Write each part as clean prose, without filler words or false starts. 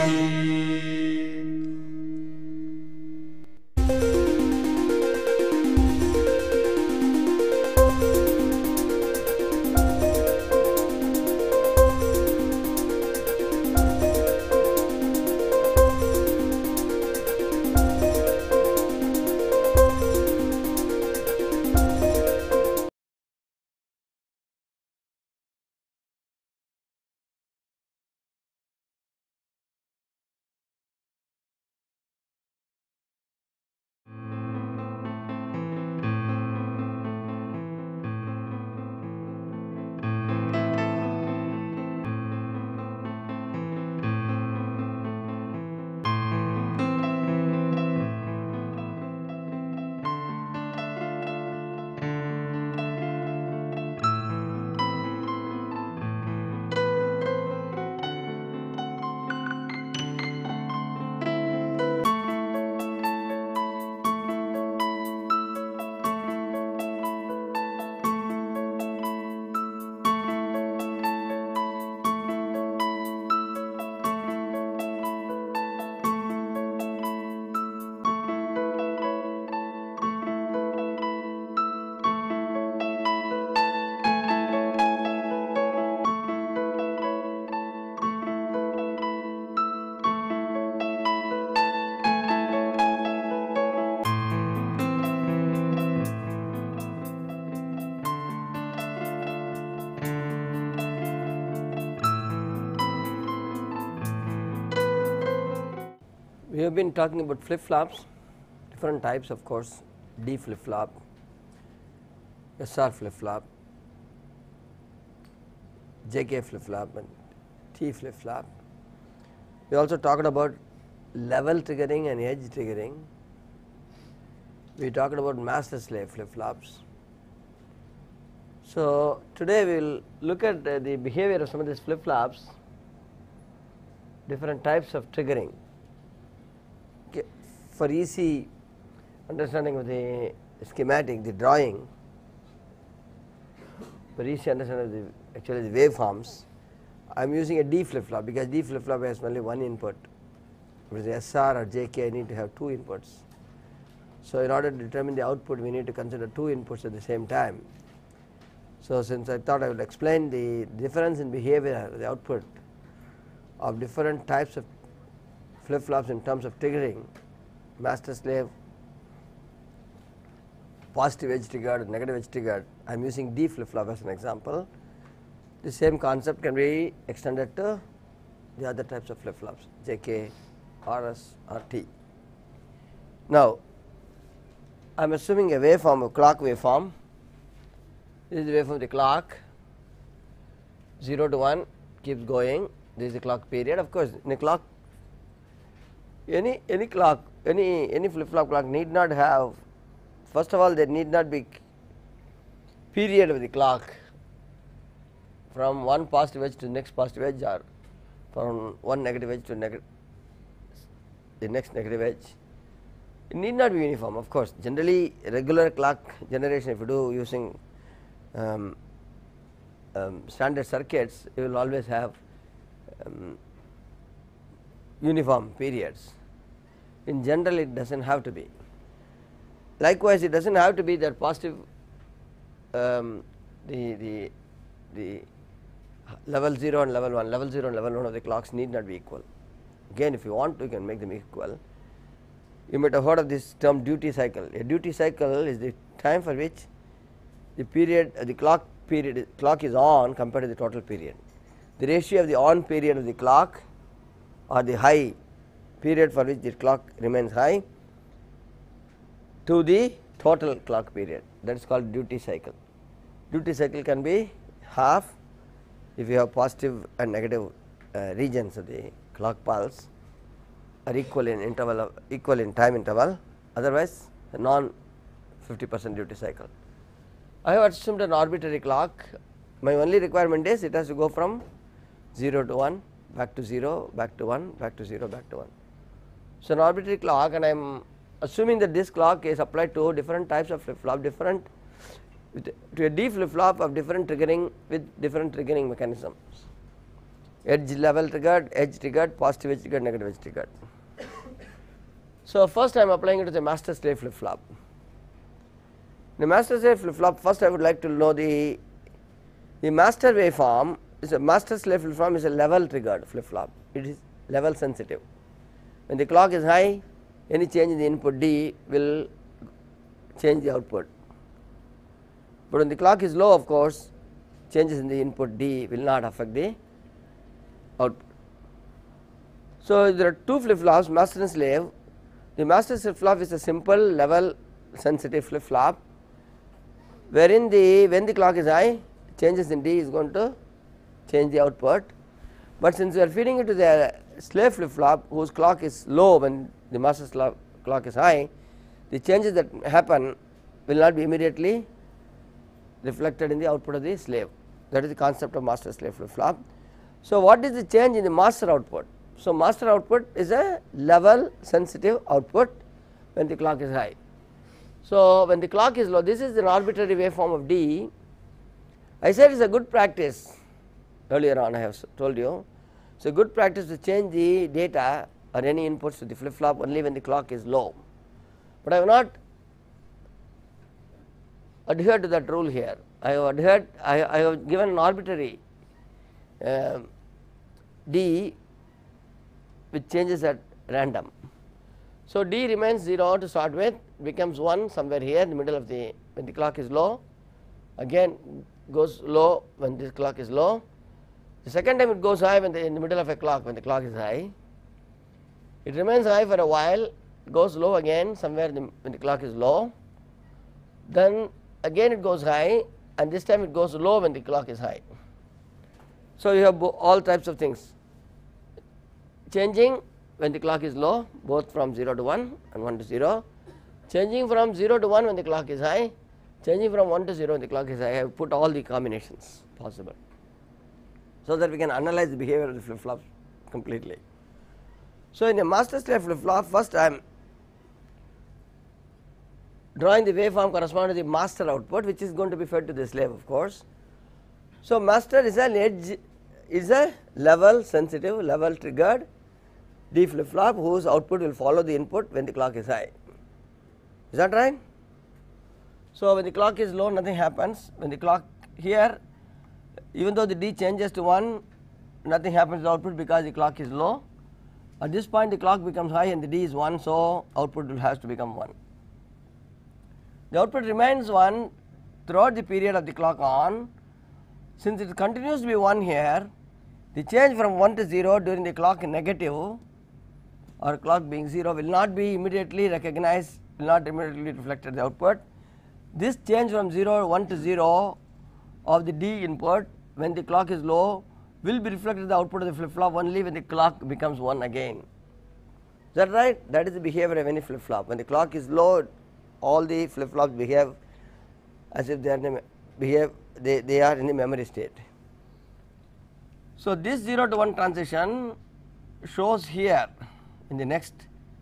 We have been talking about flip flops, different types of course, D flip flop, SR flip flop, JK flip flop and T flip flop. We also talked about level triggering and edge triggering. We talked about master slave flip flops. So, today we will look at the behavior of some of these flip flops, different types of triggering. For easy understanding of the schematic, the drawing, for easy understanding of the actually the waveforms, I am using a D flip flop because D flip flop has only one input. With SR or JK I need to have two inputs. So, in order to determine the output we need to consider two inputs at the same time. So, since I thought I would explain the difference in behavior, the output of different types of flip flops in terms of triggering, master slave, positive edge triggered, negative edge triggered, I am using D flip flop as an example. The same concept can be extended to the other types of flip flops, JK, RS or T. Now, I am assuming a waveform, a clock waveform. This is the waveform of the clock, 0 to 1 keeps going, this is the clock period. Of course, in a clock, any clock, any flip flop clock need not have, first of all there need not be period of the clock from one positive edge to the next positive edge or from one negative edge to the next negative edge. It need not be uniform, of course. Generally regular clock generation, if you do using standard circuits, you will always have uniform periods. In general it does not have to be. Likewise, it does not have to be that positive the level 0 and level 1, level 0 and level 1 of the clocks need not be equal. Again, if you want to, you can make them equal. You might have heard of this term duty cycle. A duty cycle is the time for which the period the clock is on compared to the total period. The ratio of the on period of the clock or the high period for which the clock remains high to the total clock period, that is called duty cycle. Duty cycle can be half if you have positive and negative regions of the clock pulse are equal in interval of equal in time interval, otherwise a non 50% duty cycle. I have assumed an arbitrary clock. My only requirement is it has to go from 0 to 1, back to 0, back to 1, back to 0, back to 1. So, an arbitrary clock, and I am assuming that this clock is applied to different types of flip flop, different to a D flip flop of different triggering with different triggering mechanisms. edge level triggered, edge triggered, positive edge triggered, negative edge triggered. So, first I am applying it to the master slave flip flop. The master slave flip flop, first I would like to know the master waveform is a master slave flip flop is a level triggered flip flop, it is level sensitive. When the clock is high, any change in the input D will change the output, but when the clock is low, of course, changes in the input D will not affect the output. So, there are two flip flops, master and slave. The master flip flop is a simple level sensitive flip flop, wherein when the clock is high, changes in D is going to change the output, but since we are feeding it to the slave flip flop whose clock is low when the master clock is high, the changes that happen will not be immediately reflected in the output of the slave. That is the concept of master slave flip flop. So, what is the change in the master output? So, master output is a level sensitive output when the clock is high. So, when the clock is low, this is an arbitrary waveform of D. I said it is a good practice earlier on, I have told you. So, good practice to change the data or any inputs to the flip flop only when the clock is low, but I have not adhered to that rule here. I have given an arbitrary D which changes at random. So, D remains 0 to start with, becomes 1 somewhere here in the middle of the, when the clock is low, again goes low when this clock is low. The second time it goes high when in the middle of a clock when the clock is high. It remains high for a while, goes low again somewhere when the clock is low. Then again it goes high, and this time it goes low when the clock is high. So, you have all types of things changing when the clock is low, both from 0 to 1 and 1 to 0, changing from 0 to 1 when the clock is high, changing from 1 to 0 when the clock is high. I have put all the combinations possible, so that we can analyze the behavior of the flip flops completely. So, in a master slave flip flop, first I am drawing the waveform corresponding to the master output, which is going to be fed to the slave, of course. So, master is an edge, is a level sensitive, level triggered D flip flop whose output will follow the input when the clock is high. Is that right? So, when the clock is low, nothing happens. When the clock here, even though the D changes to 1, nothing happens to the output because the clock is low. At this point, the clock becomes high and the D is 1, so output will has to become 1. The output remains 1 throughout the period of the clock on. Since it continues to be 1 here, the change from 1 to 0 during the clock negative or clock being 0 will not be immediately recognized, will not immediately reflected in the output. This change from 1 to 0 of the D input when the clock is low will be reflected in the output of the flip flop only when the clock becomes 1 again. Is that right? That is the behavior of any flip flop. When the clock is low, all the flip flops behave as if they are in the memory state. So, this 0 to 1 transition shows here in the next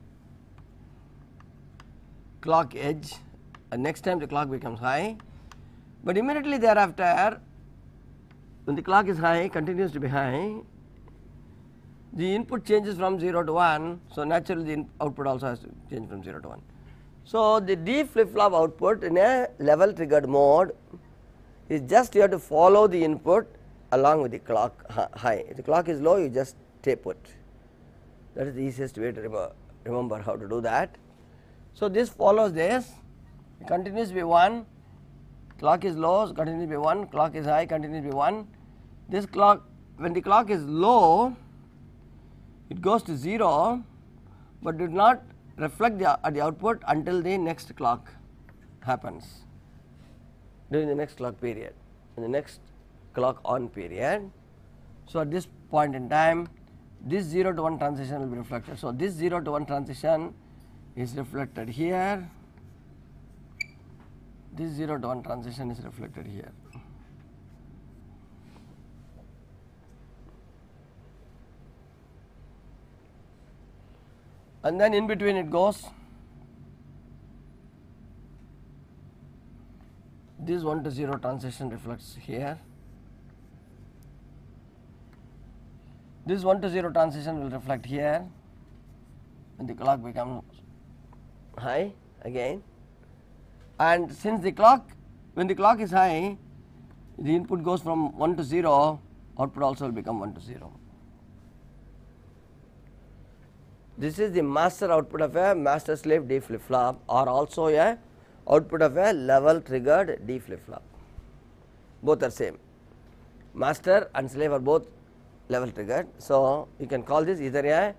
clock edge, and next time the clock becomes high, but immediately thereafter when the clock is high, continues to be high, the input changes from 0 to 1. So, naturally the output also has to change from 0 to 1. So, the D flip flop output in a level triggered mode is just you have to follow the input along with the clock high. If the clock is low, you just stay put. That is the easiest way to remember how to do that. So, this follows this, it continues to be 1, clock is low, so continues to be 1, clock is high, continues to be 1. This clock, when the clock is low, it goes to 0, but did not reflect the output until the next clock happens, during the next clock period, in the next clock on period. So, at this point in time, this 0 to 1 transition will be reflected. So, this 0 to 1 transition is reflected here, this 0 to 1 transition is reflected here. And then in between it goes, this 1 to 0 transition reflects here, this 1 to 0 transition will reflect here when the clock becomes high again, and since the clock, when the clock is high, the input goes from 1 to 0, output also will become 1 to 0. This is the master output of a master slave D flip flop, or also a output of a level triggered D flip flop. Both are same, master and slave are both level triggered. So, you can call this either a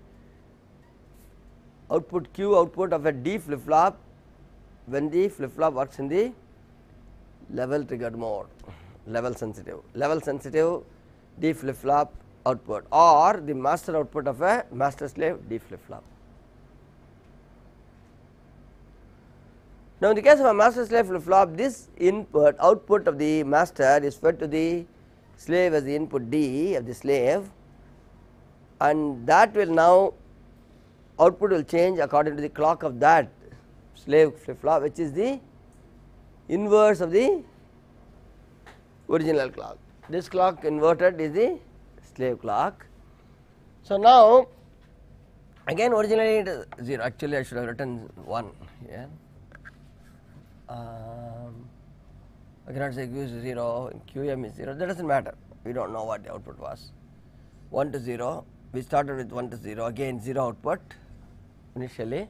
output Q output of a D flip flop when the flip flop works in the level triggered mode, level sensitive D flip flop output, or the master output of a master slave D flip flop. Now, in the case of a master slave flip flop, this input output of the master is fed to the slave as the input D of the slave, and that will now output will change according to the clock of that slave flip flop, which is the inverse of the original clock. This clock inverted is the slave clock. So, now again originally it is 0, actually I should have written 1 here. I cannot say Q is 0, QM is 0, that does not matter, we do not know what the output was. 1 to 0, we started with 1 to 0, again 0 output initially,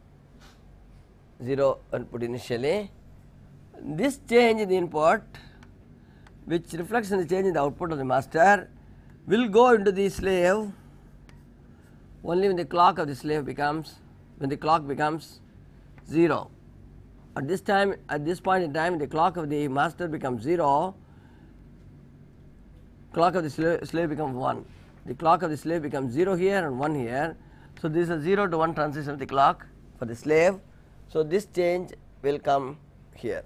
0 input initially. This change in the input, which reflects in the change in the output of the master, will go into the slave only when the clock of the slave becomes, when the clock becomes 0. At this time, at this point in time, the clock of the master becomes 0, clock of the slave becomes 1. The clock of the slave becomes 0 here and 1 here. So, this is a 0 to 1 transition of the clock for the slave. So, this change will come here.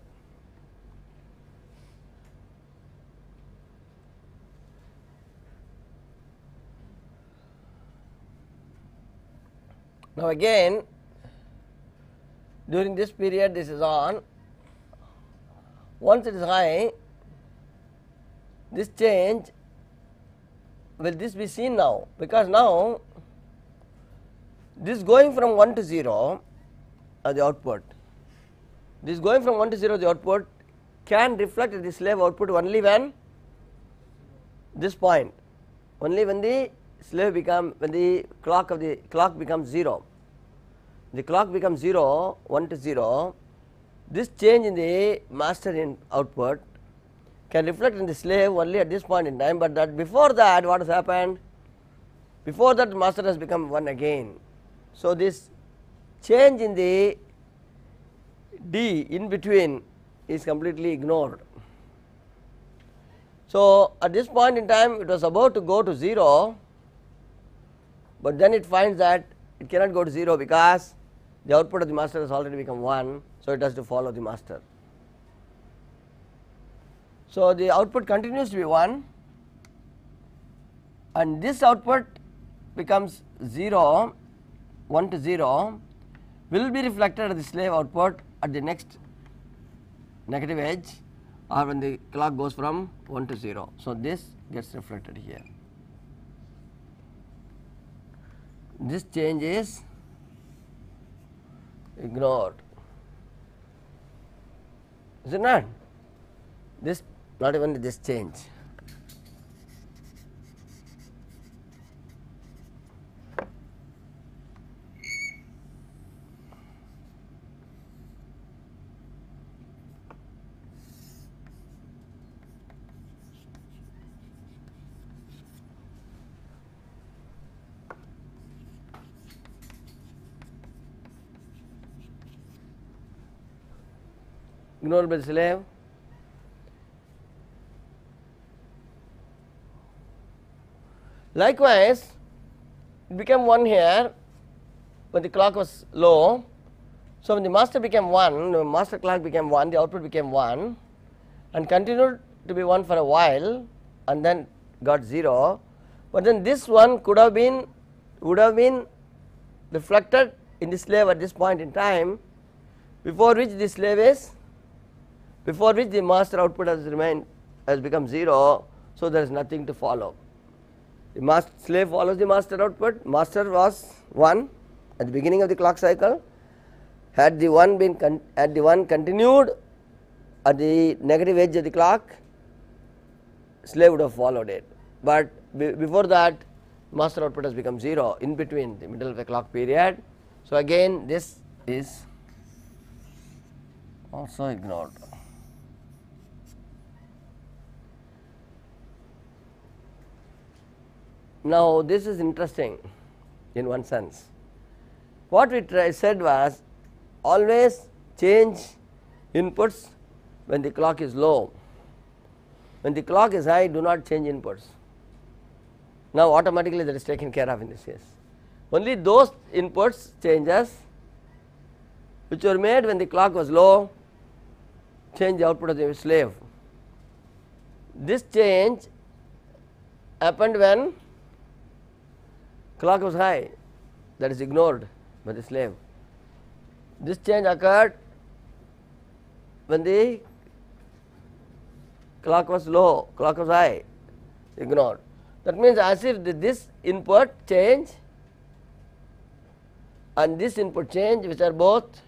Now, again during this period this is on, once it is high, this change will this be seen now, because now this going from 1 to 0 the output, this going from 1 to 0 the output can reflect the slave output only when this point, only when the slave become, when the clock of the clock becomes 0. The clock becomes 0, 1 to 0, this change in the master in output can reflect in the slave only at this point in time, but that before that what has happened? Before that master has become 1 again. So, this change in the D in between is completely ignored. So, at this point in time it was about to go to 0, but then it finds that it cannot go to 0 because the output of the master has already become 1. So, it has to follow the master. So, the output continues to be 1 and this output becomes 0, 1 to 0 will be reflected at the slave output at the next negative edge, or when the clock goes from 1 to 0. So, this gets reflected here. This change is ignored, is it not? This, not even this change. Ignored by the slave. Likewise, it became 1 here when the clock was low. So, when the master became 1, the master clock became 1, the output became 1 and continued to be 1 for a while and then got 0, but then this one could have been, would have been reflected in the slave at this point in time, before which the slave is, before which the master output has remained, has become 0. So, there is nothing to follow. The slave follows the master output. Master was 1 at the beginning of the clock cycle. Had the 1 continued at the negative edge of the clock, slave would have followed it, but before that master output has become 0 in between the middle of the clock period. So, again this is also ignored. Now, this is interesting in one sense. What we said was always change inputs when the clock is low. When the clock is high, do not change inputs. Now, automatically that is taken care of in this case. Only those inputs changes which were made when the clock was low, change the output of the slave. This change happened when clock was high, that is ignored by the slave. This change occurred when the clock was low, clock was high, ignored. That means as if this input change and this input change, which are both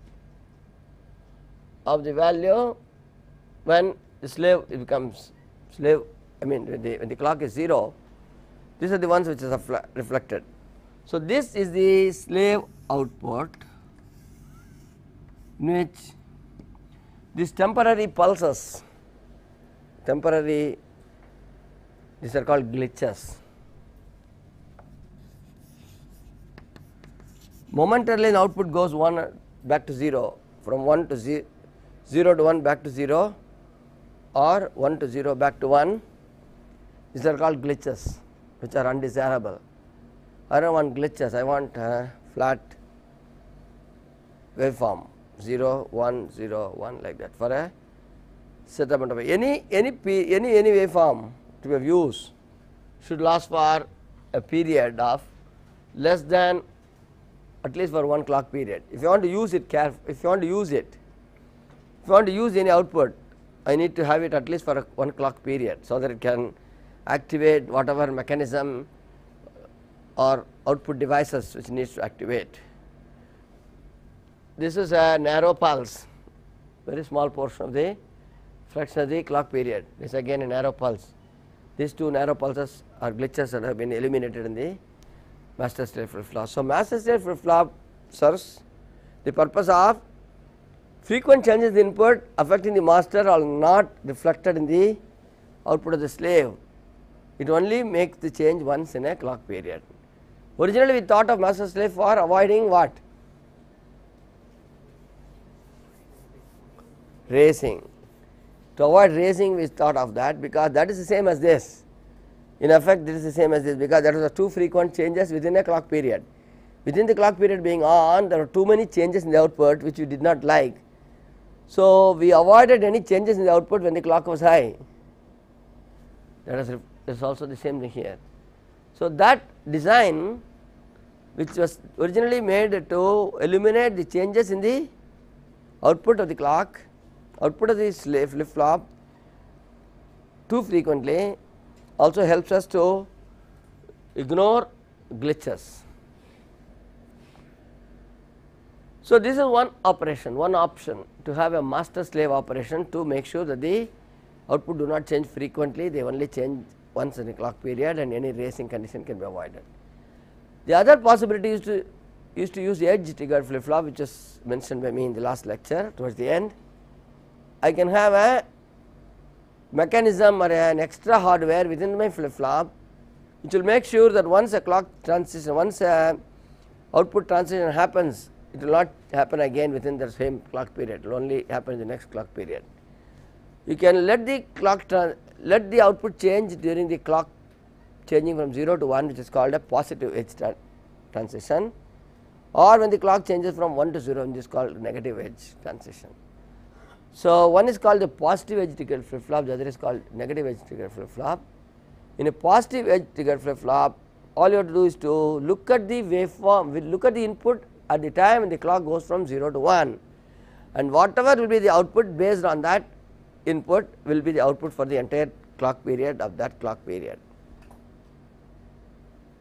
of the value when the slave becomes slave, I mean when the clock is 0, these are the ones which is reflected. So, this is the slave output in which these temporary pulses, these are called glitches. Momentarily an output goes 1 back to 0, from 1 to 0 to 1 back to 0 or 1 to 0 back to 1, these are called glitches which are undesirable. I do not want glitches, I want flat waveform 0 1 0 1 like that for a settlement of any waveform to be of use should last for a period of less than at least for 1 clock period. If you want to use it if you want to use any output, I need to have it at least for a 1 clock period, so that it can activate whatever mechanism or output devices which needs to activate. This is a narrow pulse, very small portion of the fraction of the clock period. This is again a narrow pulse. These 2 narrow pulses are glitches that have been eliminated in the master slave flip flop. So, master slave flip flop serves the purpose of frequent changes in the input affecting the master are not reflected in the output of the slave. It only makes the change once in a clock period. Originally we thought of master slave for avoiding what? Racing. To avoid racing we thought of that, because that is the same as this. In effect this is the same as this, because that was the 2 frequent changes within a clock period. Within the clock period being on, there were too many changes in the output which we did not like. So, we avoided any changes in the output when the clock was high. That is also the same thing here. So, that design which was originally made to eliminate the changes in the output of the clock, output of the slave flip flop too frequently, also helps us to ignore glitches. So, this is one operation, one option to have a master slave operation to make sure that the output do not change frequently, they only change once in a clock period and any racing condition can be avoided. The other possibility is to use the edge triggered flip flop, which was mentioned by me in the last lecture towards the end. I can have a mechanism or an extra hardware within my flip flop which will make sure that once a clock transition, once a output transition happens, it will not happen again within the same clock period, it will only happen in the next clock period. You can let the clock let the output change during the clock changing from 0 to 1, which is called a positive edge transition, or when the clock changes from 1 to 0, which is called negative edge transition. So, one is called the positive edge triggered flip flop, the other is called negative edge triggered flip flop. In a positive edge triggered flip flop, all you have to do is to look at the waveform, look at the input at the time when the clock goes from 0 to 1, and whatever will be the output based on that input will be the output for the entire clock period of that clock period.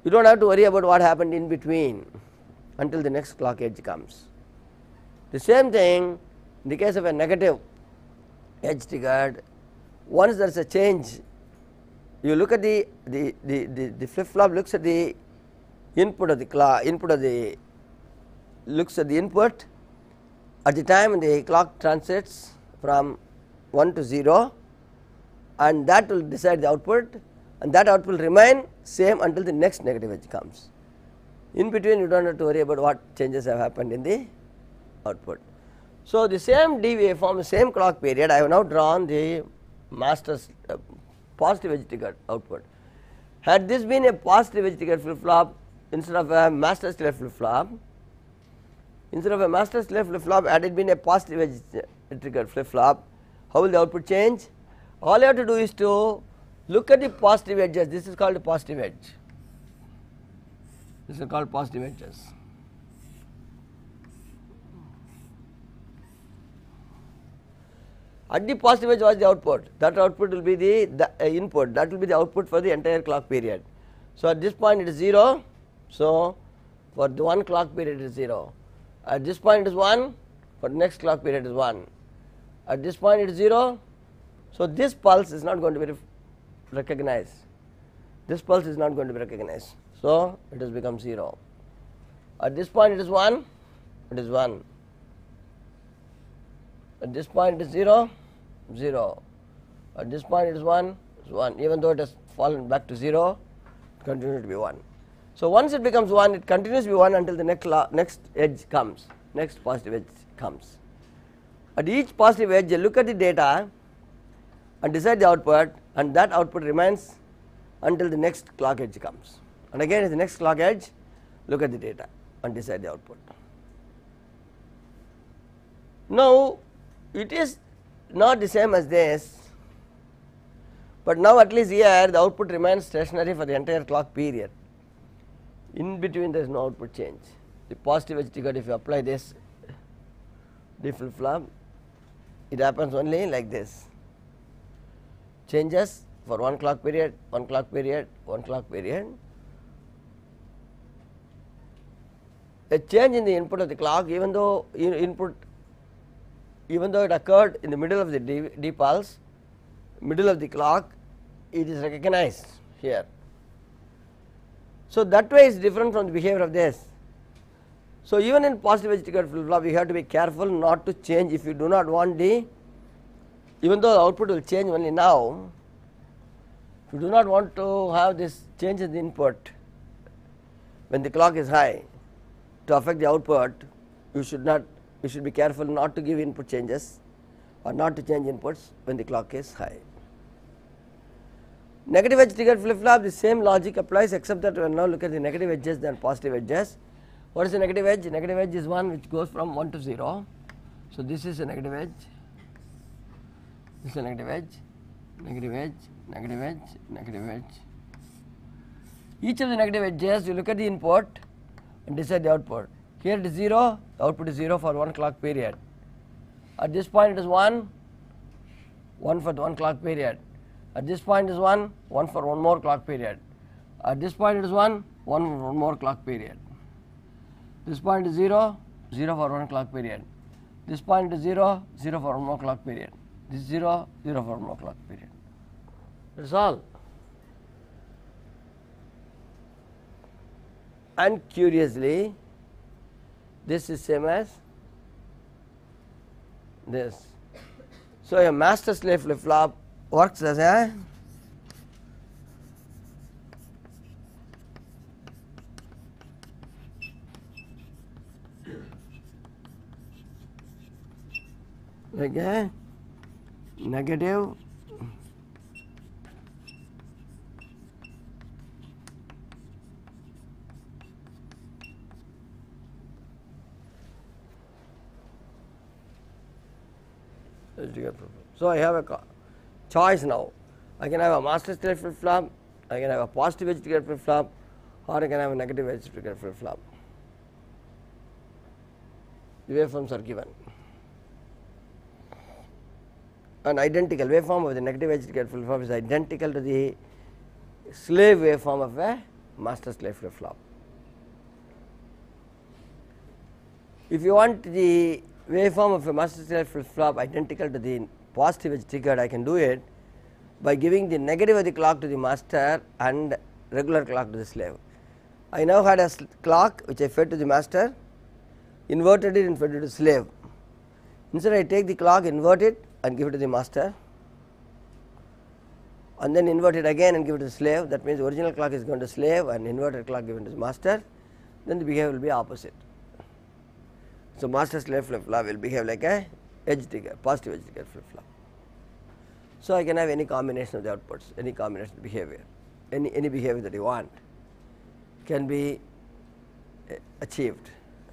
you do not have to worry about what happened in between until the next clock edge comes. The same thing in the case of a negative edge triggered, once there is a change, you look at the flip flop looks at the input of the clock, looks at the input at the time the clock transits from 1 to 0, and that will decide the output, and that output will remain same until the next negative edge comes. In between you do not have to worry about what changes have happened in the output. So, the same D waveform, the same clock period, I have now drawn the master's positive edge triggered output. Had this been a positive edge triggered flip flop instead of a master slave flip flop, had it been a positive edge triggered flip flop, how will the output change? All you have to do is to look at the positive edges. This is called the positive edge. This is called positive edges. At the positive edge, what is the output? That output will be the input, that will be the output for the entire clock period. So, at this point it is 0. So, for the one clock period it is 0. At this point it is 1, for the next clock period it is 1. At this point it is 0. So, this pulse is not going to be recognized. This pulse is not going to be recognized. So, it has become 0. At this point it is 1, it is 1. At this point it is 0, 0. At this point it is 1, it is 1. Even though it has fallen back to 0, it continues to be 1. So, once it becomes 1, it continues to be 1 until the next edge comes, next positive edge comes. At each positive edge, you look at the data and decide the output, and that output remains until the next clock edge comes. And again, at the next clock edge, look at the data and decide the output. Now, it is not the same as this, but now at least here the output remains stationary for the entire clock period. In between there is no output change. The positive edge triggered, if you apply this D flip flop, it happens only like this. Changes for one clock period, one clock period, one clock period. A change in the input of the clock, even though it occurred in the middle of the D pulse, middle of the clock, it is recognized here. So, that way is different from the behavior of this. So, even in positive edge triggered flip flop, you have to be careful not to change if you do not want the, even though the output will change only now, if you do not want to have this change in the input when the clock is high to affect the output, you should be careful not to give input changes or not to change inputs when the clock is high. Negative edge triggered flip flop, the same logic applies, except that we will now look at the negative edges than positive edges. What is the negative edge? Negative edge is one which goes from 1 to 0. So, this is a negative edge, this is a negative edge, negative edge, negative edge, negative edge. Each of the negative edges, you look at the input and decide the output. Here it is 0, the output is 0 for one clock period. At this point it is 1, 1 for the one clock period. At this point is 1, 1 for one more clock period. At this point it is 1, 1 for one more clock period. This point is 0, 0 for one clock period. This point is 0, 0 for one more clock period. This is 0, 0 for one more clock period. That is all. And curiously, this is same as this. So, a master slave flip flop works as a negative So, I have a choice now. I can have a master slave flip flop, I can have a positive edge triggered flip flop, or I can have a negative edge triggered flip flop. The waveforms are given. An identical waveform of the negative edge triggered flip flop is identical to the slave waveform of a master slave flip flop. If you want the waveform of a master slave flip flop identical to the positive edge triggered, I can do it by giving the negative of the clock to the master and regular clock to the slave. I now had a clock which I fed to the master, inverted it and fed it to the slave. Instead I take the clock, invert it and give it to the master, and then invert it again and give it to the slave. That means, original clock is going to slave and inverted clock given to the master, then the behavior will be opposite. So, master slave flip flop will behave like a edge trigger, positive edge trigger flip flop. So, I can have any combination of the outputs, any combination of behavior, any behavior that you want can be achieved.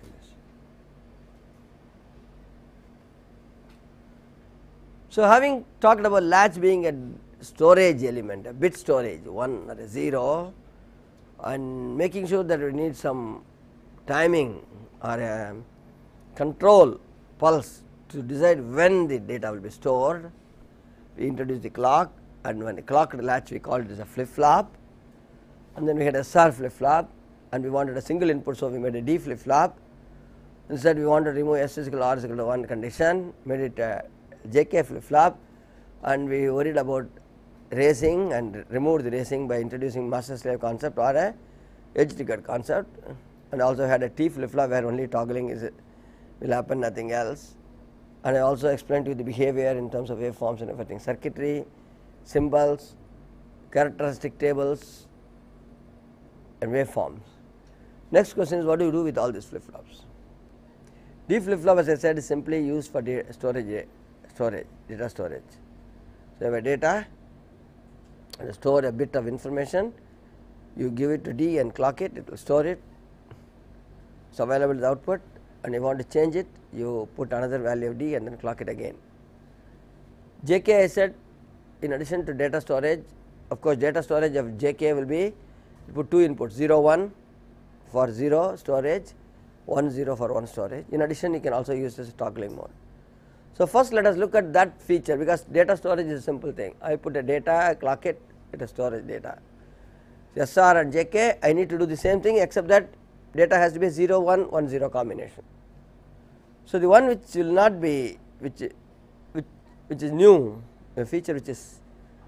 So, having talked about latch being a storage element, a bit storage 1 or a 0, and making sure that we need some timing or a control pulse to decide when the data will be stored, we introduce the clock, and when the clock latch we call it as a flip flop, and then we had a SR flip flop, and we wanted a single input. So, we made a D flip flop. Instead, we want to remove S is equal to R is equal to 1 condition, made it a JK flip flop, and we worried about racing and removed the racing by introducing master slave concept or a edge triggered concept, and also had a T flip flop where only toggling is will happen, nothing else. And I also explained to you the behavior in terms of waveforms and everything, circuitry, symbols, characteristic tables and waveforms. Next question is, what do you do with all these flip flops? D flip flop, as I said, is simply used for data storage. So, you have a data and store a bit of information, you give it to D and clock it, it will store it. It is available as output, and you want to change it, you put another value of D and then clock it again. JK, I said, in addition to data storage, of course, data storage of JK will be, you put 2 inputs 0 1 for 0 storage, 1 0 for 1 storage. In addition, you can also use this toggling mode. So, first let us look at that feature, because data storage is a simple thing. I put a data, I clock it, it is storage data. So, SR and JK, I need to do the same thing, except that data has to be 0 1 1 0 combination. So, the one which will not be, which is new, a feature which is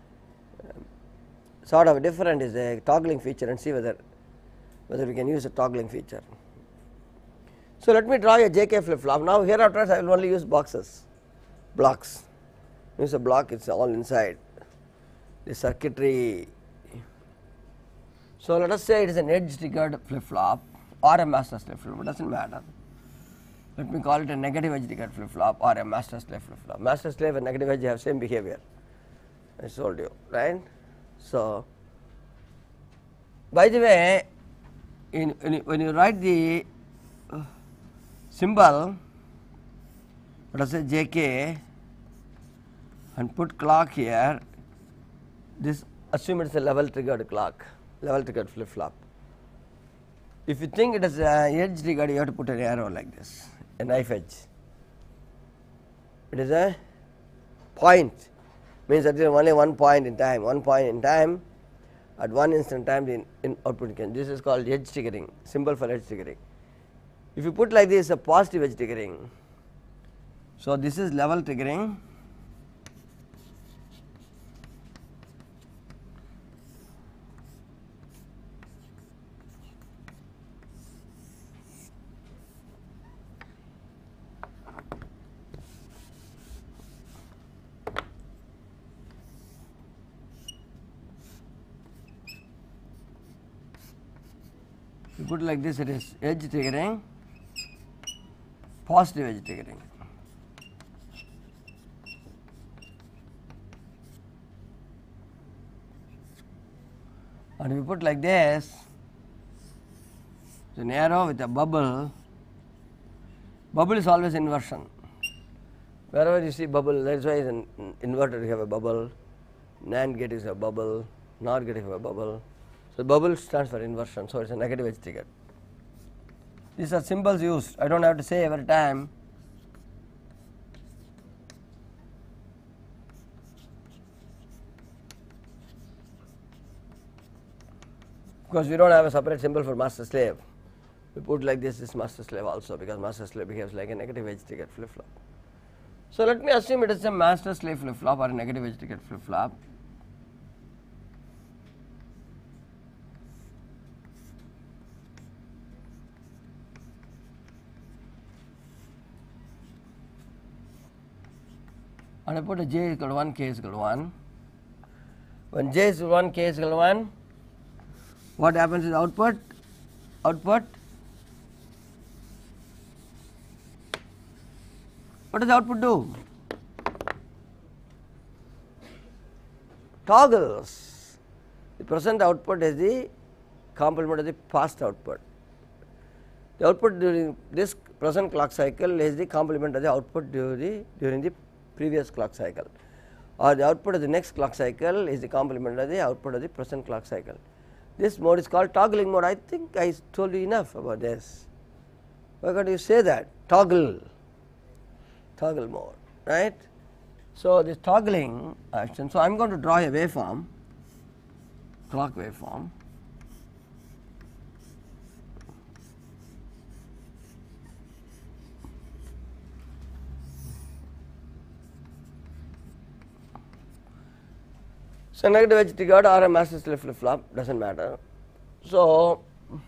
sort of different, is a toggling feature, and see whether we can use a toggling feature. So, let me draw a JK flip flop. Now, hereafter I will only use boxes, blocks. Use a block, it is all inside the circuitry. So, let us say it is an edge triggered flip flop or a master slave flip flop, it does not matter. Let me call it a negative edge triggered flip flop or a master slave flip flop. Master slave and negative edge have same behavior, I told you, right. So, by the way, when you write the symbol, let us say JK and put clock here, this assume it is a level triggered clock, level triggered flip flop. If you think it is a edge triggered, you have to put an arrow like this, a knife edge. It is a point, means that there is only one point in time, at one instant time the output can. This is called edge triggering, symbol for edge triggering. If you put like this, a positive edge triggering. So, this is level triggering, you put like this, it is edge triggering, positive edge triggering. And if you put like this, so an arrow with a bubble, bubble is always inversion. Wherever you see bubble, that is why in inverter you have a bubble, NAND gate is a bubble, NOR gate is a bubble. So, bubble stands for inversion, so it is a negative edge trigger. These are symbols used, I do not have to say every time. because we do not have a separate symbol for master slave. We put like this master slave also, because master slave behaves like a negative edge triggered flip flop. So, let me assume it is a master slave flip flop or a negative edge triggered flip flop. And I put a j is equal to 1, k is equal to 1. When j is 1, k is equal to 1, what happens is output? What does the output do? Toggles. The present output is the complement of the past output. The output during this present clock cycle is the complement of the output during the previous clock cycle, or the output of the next clock cycle is the complement of the output of the present clock cycle. This mode is called toggling mode. I think I told you enough about this. Why can't you say that? Toggle mode, right? So, this toggling action. So, I am going to draw a waveform, clock waveform. So, negative edge triggered or a master slave flip flop, does not matter. So,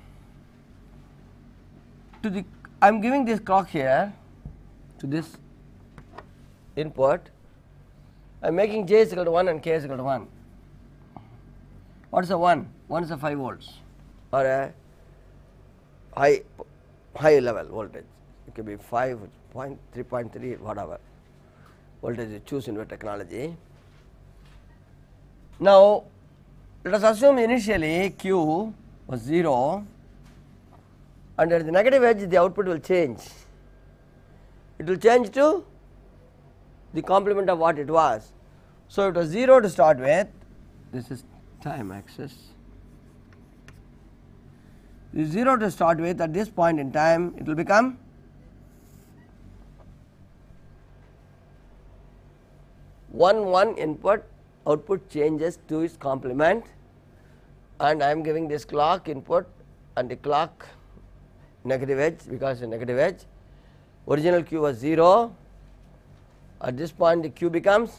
I am giving this clock here to this input, I am making j is equal to 1 and k is equal to 1. What is a 1? 1 is a 5 volts or a high level voltage. It can be 5, 3.3, whatever voltage you choose in your technology. Now, let us assume initially q was 0 and at the negative edge the output will change. It will change to the complement of what it was. So, it was 0 to start with, this is time axis, this is 0 to start with. At this point in time it will become 1 input, output changes to its complement, and I am giving this clock input and the clock negative edge, because the negative edge original q was 0. At this point the q becomes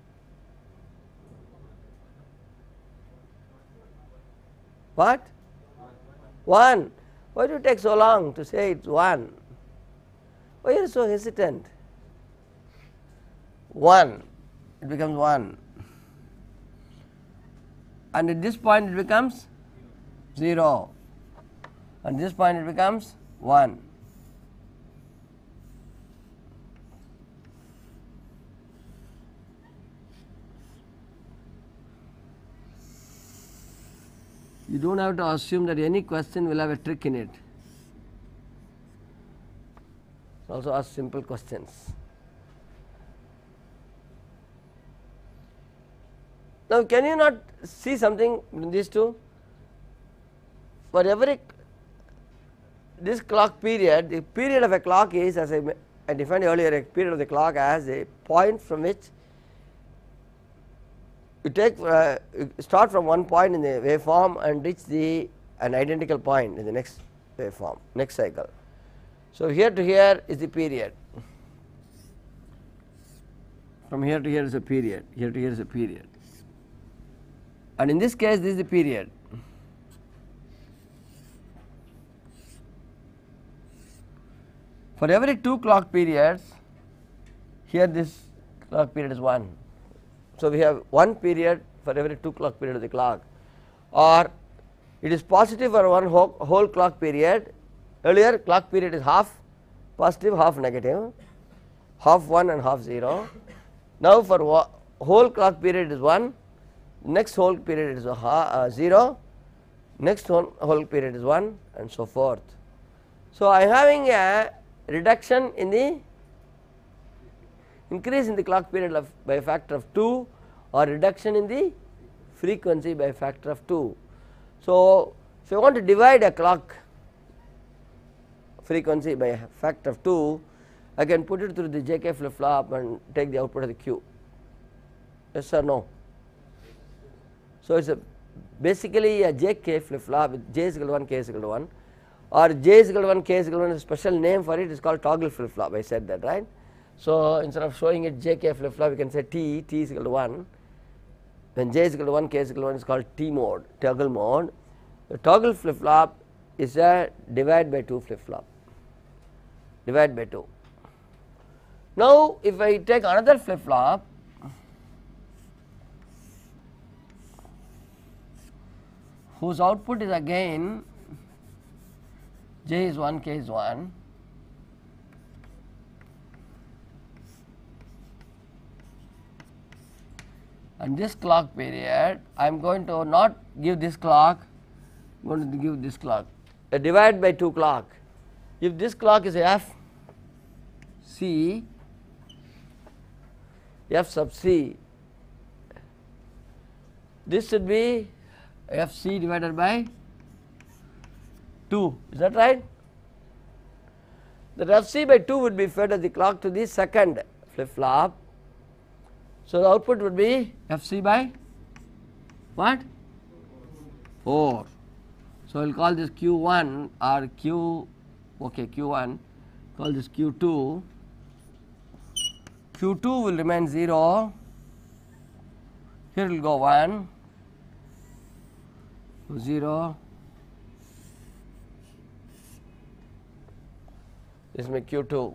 what? 1. Why do you take so long to say it is 1? Why are you so hesitant? 1, it becomes 1, and at this point it becomes 0, and this point it becomes 1. You do not have to assume that any question will have a trick in it. Also ask simple questions. Now, can you not see something in these two? For every this clock period, the period of a clock is, as I defined earlier, a period of the clock as a point from which you take you start from one point in the waveform and reach an identical point in the next waveform, next cycle. So, here to here is the period, from here to here is a period, here to here is a period, and in this case this is the period. For every 2 clock periods, here this clock period is 1. So, we have 1 period for every 2 clock period of the clock, or it is positive for one whole clock period. Earlier clock period is half positive, half negative, half 1 and half 0. Now, for whole clock period is 1, next whole period is 0, next whole period is 1, and so forth. So, I am having a reduction in the increase in the clock period by a factor of 2, or reduction in the frequency by a factor of 2. So, if I want to divide a clock frequency by a factor of 2, I can put it through the JK flip flop and take the output of the Q. Yes or no? So, it is a basically a JK flip flop with J is equal to 1, K is equal to 1, or J is equal to 1, K is equal to 1 is a special name for it is called toggle flip flop. I said that, right. So, instead of showing it JK flip flop, you can say T is equal to 1. When J is equal to 1, K is equal to 1 is called T mode, toggle mode. The toggle flip flop is a divide by 2 flip flop, divide by 2. Now, if I take another flip flop whose output is again J is 1, K is 1, and this clock period I am going to not give this clock, I am going to give this clock a divide by 2 clock. If this clock is F C, F sub C, this should be F C divided by 2, is that right? The F C by 2 would be fed as the clock to the second flip flop. So, the output would be F C by what? 4. So, we will call this Q 1 or Q, okay, Q 1, call this Q 2. Q 2 will remain 0, here it will go 1, 0, this is my Q 2.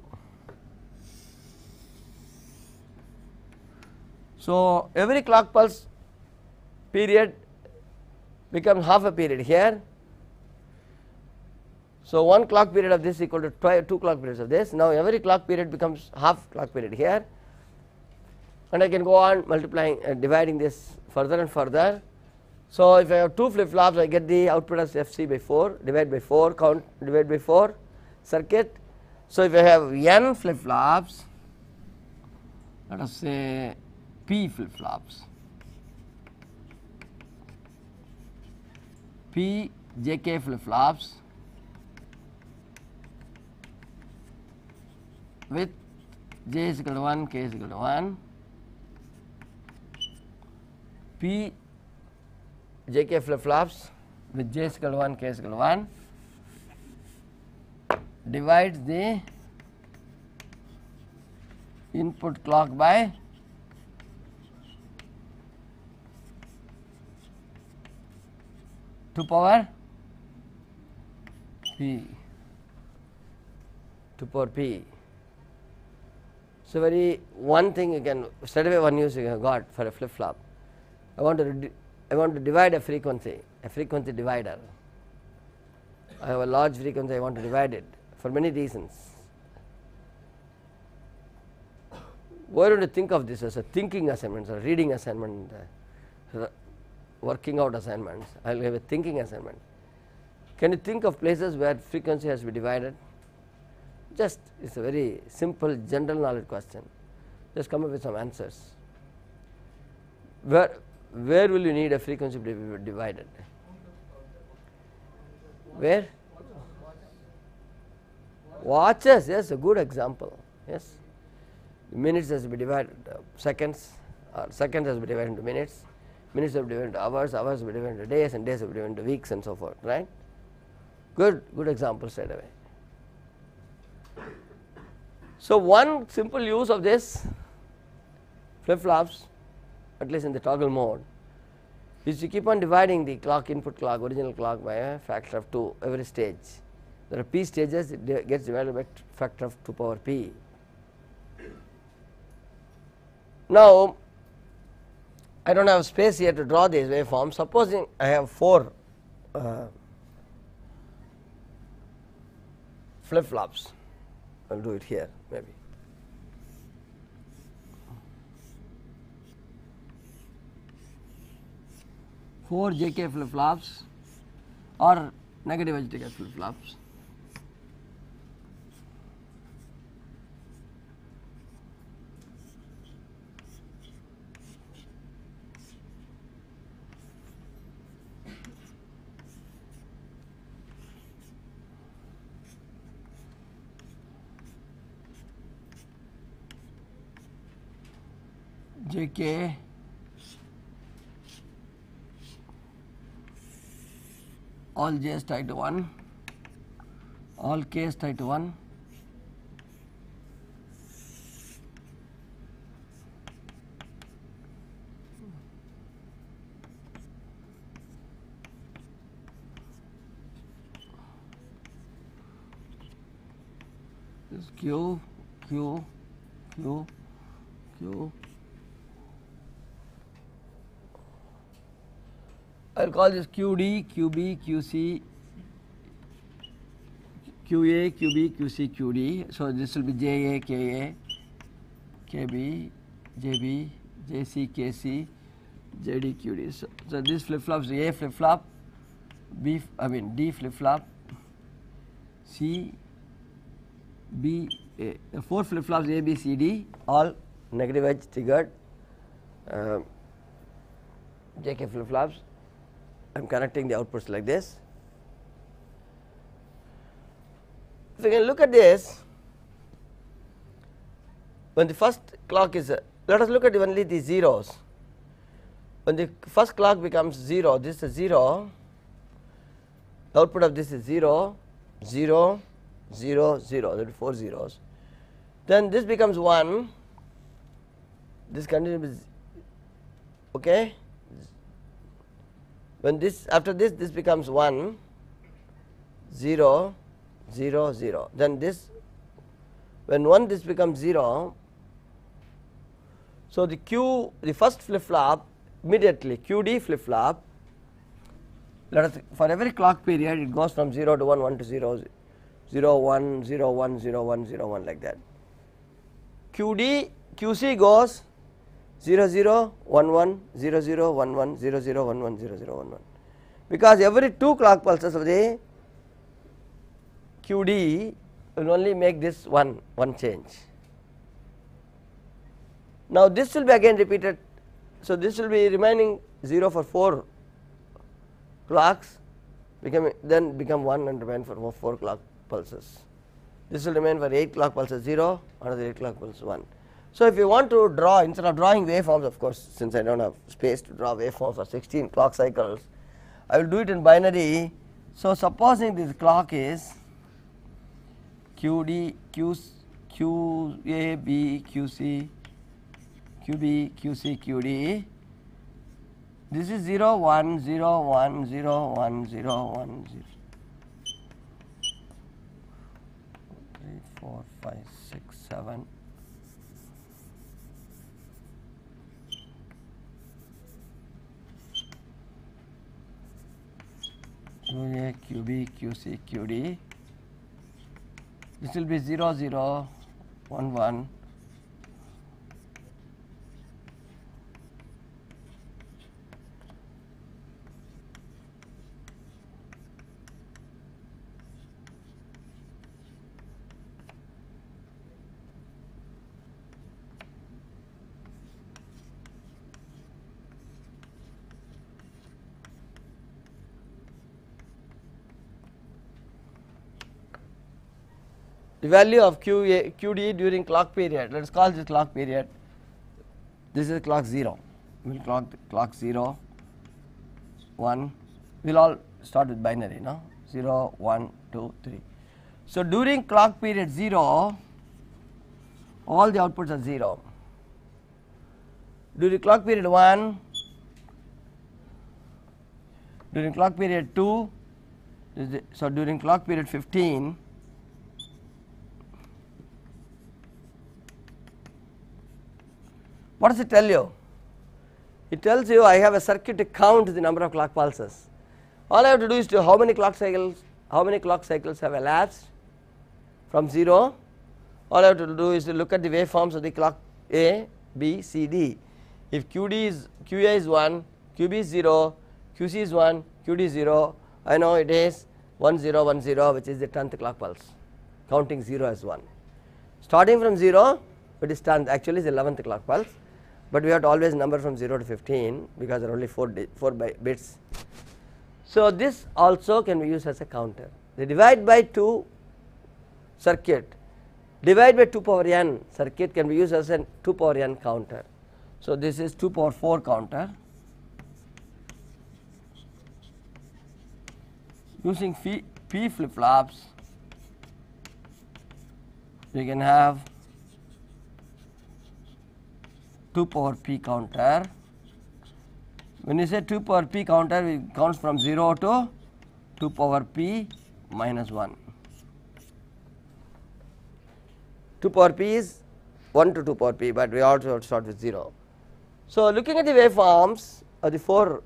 So, every clock pulse period becomes half a period here. So, 1 clock period of this equal to 2 clock periods of this. Now, every clock period becomes half clock period here, and I can go on multiplying dividing this further and further. So, if I have 2 flip flops, I get the output as F C by 4, divide by 4, count, divide by 4 circuit. So, if I have n flip flops, let us say P flip flops, P JK flip flops with J is equal to 1, K is equal to 1, P JK flip flops with J is equal to 1, K is equal to 1 divides the input clock by to power P, to power P. So, very one thing you can straight away one use you have got for a flip flop. I want to divide a frequency divider. I have a large frequency, I want to divide it for many reasons. Why don't you think of this as a thinking assignment or reading assignment, working out assignments? I will have a thinking assignment. Can you think of places where frequency has to be divided? Just it is a very simple general knowledge question, just come up with some answers. Where will you need a frequency to be divided? Where? Watches, yes, a good example, yes. Minutes has to be divided seconds, or seconds has to be divided into minutes, minutes have to be divided into hours, hours have to be divided into days, and days have to be divided into weeks and so forth, right. Good example straight away. So, one simple use of this flip flops, at least in the toggle mode, is to keep on dividing the clock, input clock, original clock by a factor of 2 every stage. There are P stages, it gets divided by factor of 2 power P. Now, I do not have space here to draw these waveforms. Supposing I have 4 flip flops, I will do it here maybe. Four JK flip flops or negative HTK flip flops. JK all j's tied to 1, all k's tied to 1, this q, q, q, q. I will call this QD, QB, QC, QA, QB, QC, QD. So, this will be JA, KA, KB, JB, JC, KC, JD, QD. So this flip flops A flip flop, D flip flop, C, B, A. The 4 flip flops A, B, C, D all negative edge triggered JK flip flops. I am connecting the outputs like this. If you can look at this, when the first clock is, let us look at only the zeros. When the first clock becomes 0, this is 0, the output of this is 0, 0, 0, 0, there are 4 zeros. Then this becomes 1, this continues, okay. When this, after this, this becomes 1, 0, 0, 0. Then this, when 1 this becomes 0. So, the Q, the first flip flop immediately QD flip flop, let us, for every clock period it goes from 0 to 1, 1 to 0, 0, 1, 0, 1, 0, 1, 0, 1 like that. QD, QC goes 0, 0, 1, 1, 0, 0, 1, 1, 0, 0, 1, 1, 0, 0, 1, 1, because every 2 clock pulses of the QD will only make this one change. Now, this will be again repeated. So, this will be remaining 0 for 4 clocks, then become 1 and remain for 4 clock pulses. This will remain for 8 clock pulses 0, another 8 clock pulses 1. So, if you want to draw, instead of drawing waveforms, of course, since I do not have space to draw waveforms for 16 clock cycles, I will do it in binary. So, supposing this clock is QD, QA, B, QC, QB, QC, QD. This is 0, 1, 0, 1, 0, 1, 0, 1, 0. 3, 4, 5, 6, 7. QA, QB, QC, QD. This will be 0, 0, 1, 1. The value of QD during clock period, let us call this clock period, this is clock 0, we will clock 0, 1, we will all start with binary, no? 0, 1, 2, 3. So, during clock period 0, all the outputs are 0. During clock period 1, during clock period 2, so during clock period 15, what does it tell you? It tells you I have a circuit to count the number of clock pulses. All I have to do is to how many clock cycles have elapsed from 0. All I have to do is to look at the waveforms of the clock A, B, C, D. If QA is 1, QB is 0, QC is 1, QD is 0, I know it is 1 0 1 0, which is the 10th clock pulse, counting 0 as 1. Starting from 0, it is 10th, actually is 11th clock pulse, but we have to always number from 0 to 15 because there are only 4 bits. So, this also can be used as a counter. The divide by 2 circuit, divide by 2 power n circuit can be used as a 2 power n counter. So, this is 2 power 4 counter. using P flip-flops, we can have 2 power P counter. When you say 2 power P counter, it counts from 0 to 2 power P minus 1. 2 power P is 1 to 2 power P, but we also have to start with 0. So, looking at the waveforms of the 4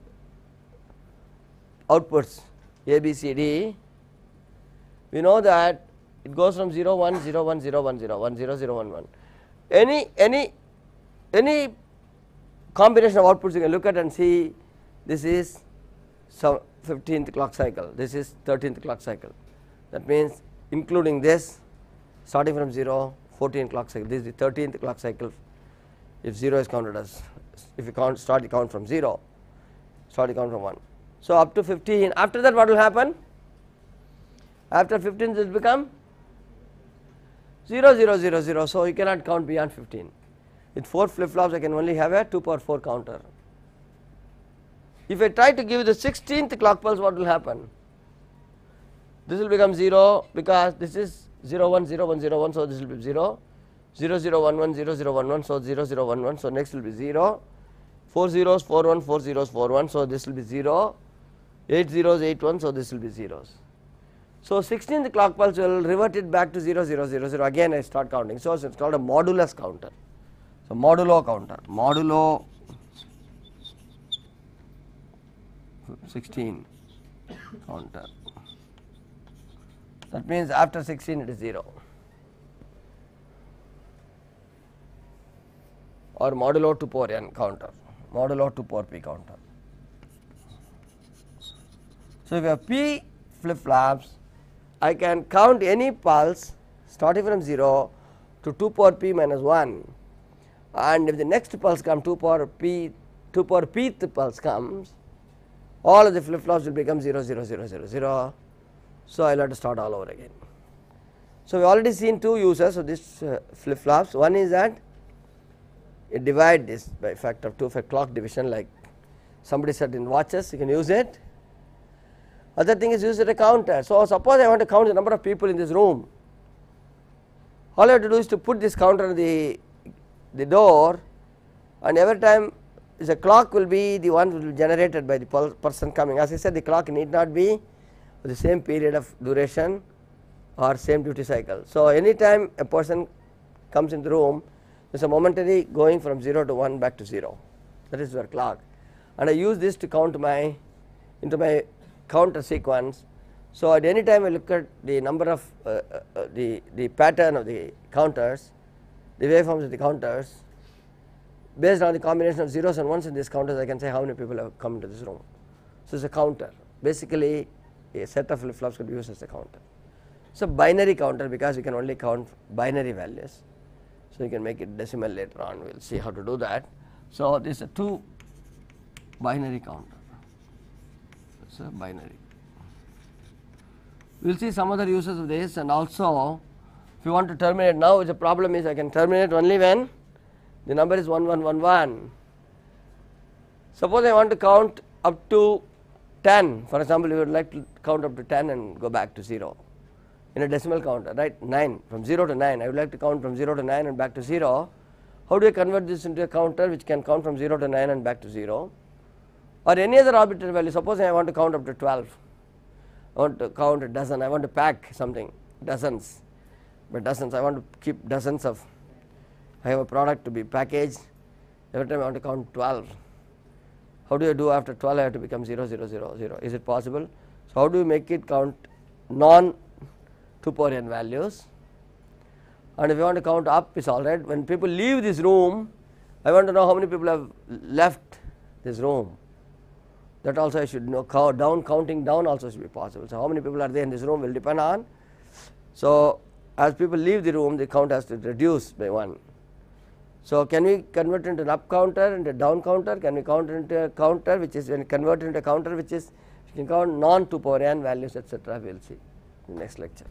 outputs A, B, C, D, we know that it goes from 0, 1, 0, 1, 0, 1, 0, 1, 0, 0, 1, 1. Any combination of outputs you can look at and see this is some 15th clock cycle, this is 13th clock cycle. That means including this starting from 0, 14th clock cycle, this is the 13th clock cycle if 0 is counted as, if you count, start the count from 0, start the count from 1. So, up to 15, after that what will happen? After 15 this will become 0, 0, 0, 0, so you cannot count beyond 15. With 4 flip flops I can only have a 2 power 4 counter. If I try to give the 16th clock pulse, what will happen? This will become 0 because this is 0, 1, 0, 1, 0, 1, so this will be 0, 0, 0, 1, 1, 0, 0, 1, 1, so 0, 0, 1, 1, so next will be 0, 4 zeros, 4, 1, 4 zeros, 4, 1, so this will be 0, 8 zeros, 8, 1, so this will be zeros. So, 16th clock pulse will revert it back to 0, 0, 0, 0, again I start counting. So, it is called a modulus counter. So, modulo counter, modulo 16 counter, that means after 16 it is 0, or modulo 2 power n counter, modulo 2 power p counter. So, if you have p flip flops, I can count any pulse starting from 0 to 2 power p minus 1, and if the next pulse comes 2 power pth pulse comes, all of the flip flops will become 0, 0, 0, 0, 0. So, I will have to start all over again. So, we already seen 2 uses of this flip flops. One is that it divide this by factor of 2 for clock division, like somebody said in watches you can use it. Other thing is use it as a counter. So, suppose I want to count the number of people in this room, all I have to do is to put this counter on the door, and every time the clock will be the one will be generated by the person coming. As I said, the clock need not be the same period of duration or same duty cycle. So, any time a person comes in the room, there is a momentary going from 0 to 1 back to 0, that is your clock, and I use this to count into my counter sequence. So, at any time I look at the number of the pattern of the counters, the waveforms of the counters, based on the combination of zeros and ones in these counters, I can say how many people have come into this room. So, it is a counter, basically a set of flip flops could be used as a counter. So, binary counter, because we can only count binary values. So, you can make it decimal later on, we will see how to do that. So, this is a 2 binary counter, it is a binary. We will see some other uses of this, and also if you want to terminate now, the problem is I can terminate only when the number is 1, 1, 1, 1. Suppose I want to count up to 10, for example, you would like to count up to 10 and go back to 0 in a decimal counter, right, 9, from 0 to 9, I would like to count from 0 to 9 and back to 0. How do I convert this into a counter which can count from 0 to 9 and back to 0, or any other arbitrary value? Suppose I want to count up to 12, I want to count a dozen, I want to pack something, dozens, but dozens, I want to keep dozens of, I have a product to be packaged, every time I want to count 12. How do I do after 12? I have to become 0, 0, 0, 0. Is it possible? So, how do you make it count non 2 power n values? And if you want to count up, is all right. When people leave this room, I want to know how many people have left this room. That also I should know. Counting down also should be possible. So, how many people are there in this room will depend on. So, as people leave the room, the count has to reduce by 1. So, can we convert into an up counter and a down counter? Can we count into a counter which is, when convert into a counter which is, you can count non 2 power n values, etc. We will see in the next lecture.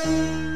you.